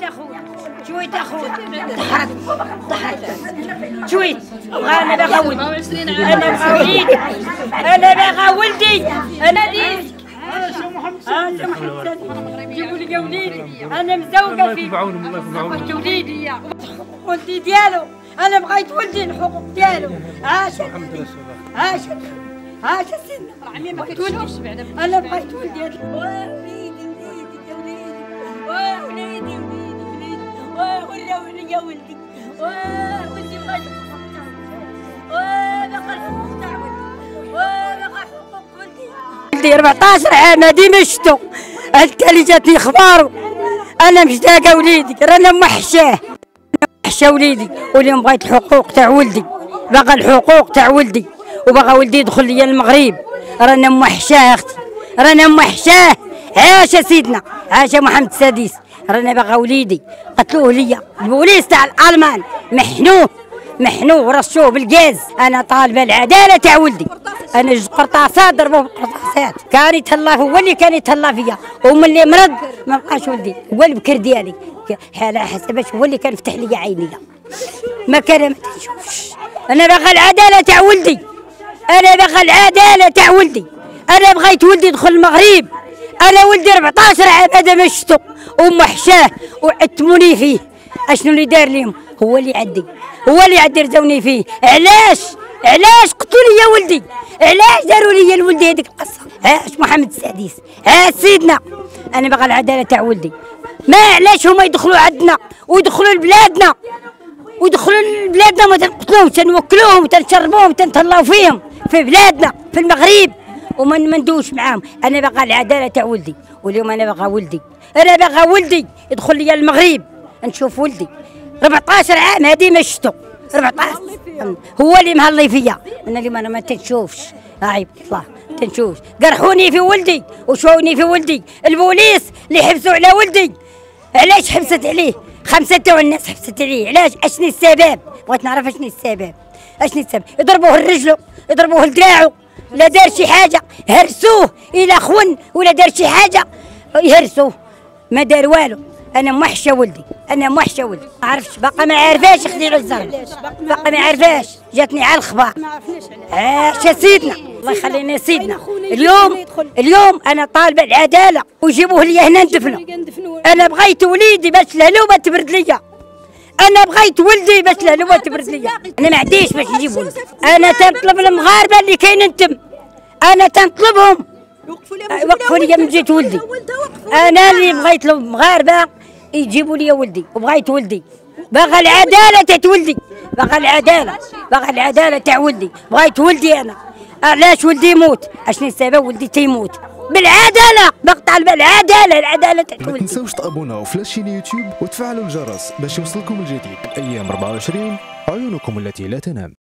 اخويا شويت اخويا ضحك شويت انا باغا ولدي انا باغا وليدي انا باغا ولدي انا ديك جيبوا لي وليدي انا مزوقه فيه بغيت وليدي ولدي ديالو انا بغيت ولدي الحقوق ديالو عاش عاش عاش سيدنا عمي ما كتشوفش بعدا انا بغيت ولدي وليدي وليدي يا وليدي وليدي وليدي وليدي يا ولدي ولدي بغيت باقا الحقوق تاع ولدي باقا حقوق ولدي 14 عام هادي ما شفتو اللي جاتني اخبارو انا مشتاقه وليدي رانا موحشاه موحشه وليدي واليوم بغيت الحقوق تاع ولدي باقا الحقوق تاع ولدي وبغى ولدي يدخل ليا المغرب رانا موحشاه اختي رانا موحشاه عاش سيدنا عاش محمد السادس رانا باغا وليدي قتلوه ليا البوليس تاع الالمان محنوه ورشوه بالغاز انا طالبه العداله تاع ولدي انا جوج قرطاسات ضربوه بالقرطاسات كان يتهلا هو اللي كان يتهلا فيا وملي مرض ما بقاش ولدي هو البكر ديالي حاله حسباش هو اللي كان فتح لي عينيا ما كان ما تنشوفش انا باغا العداله تاع ولدي انا باغا العداله تاع ولدي انا بغيت ولدي يدخل المغرب انا ولدي 14 عام هذا ما شفتو ومحشاه وعتموني فيه اشنو اللي دار لهم هو اللي عدي رزوني فيه علاش قتلوا لي يا ولدي علاش داروا لي لولدي هذيك القصه عاش محمد السادس عاش سيدنا انا باغا العداله تاع ولدي ما علاش هما يدخلوا عندنا ويدخلوا لبلادنا ما تنقتلوهم تنوكلوهم تنشربوهم تنتهلاو فيهم في بلادنا في المغرب وما ندوش معاهم انا باغا العداله تاع ولدي واليوم انا باغا ولدي يدخل لي المغرب نشوف ولدي 14 عام هادي ما شفتو 14 هو اللي مهلي فيا انا اللي ما تنشوفش عيب الله تنشوفش قرحوني في ولدي وشوني في ولدي البوليس اللي حبسوا على ولدي علاش حبست عليه 5 تاع الناس حبست عليه علاش اشني السبب بغيت نعرف اشني السبب يضربوه لرجلو يضربوه لدراعو لا دار شي حاجه هرسوه الى خون ولا دار شي حاجه يهرسوه ما دار والو انا موحشه ولدي ما عرفتش باقا ما عارفاش اختي الزهر باقا ما عارفاش جاتني على الخبار عاش سيدنا الله يخلينا سيدنا اليوم انا طالبه العداله وجيبوه لي هنا ندفنوا انا بغيت وليدي باش الهلوبه تبرد ليا انا ما عنديش باش نجيب ولدي انا تنطلب المغاربه اللي كاينين تم انا تنطلبهم وقفوا لي من جيت ولدي انا اللي بغيت المغاربه يجيبوا لي ولدي وبغيت ولدي باغا العداله تاع ولدي باغا العداله تاع ولدي بغيت ولدي انا علاش ولدي يموت اشني السبب ولدي تيموت بالعداله بقطع العداله تاع ولدي. ما تنساوش تابوناو في لاشين يوتيوب وتفعلوا الجرس باش يوصلكم الجديد. ايام 24 عيونكم التي لا تنام.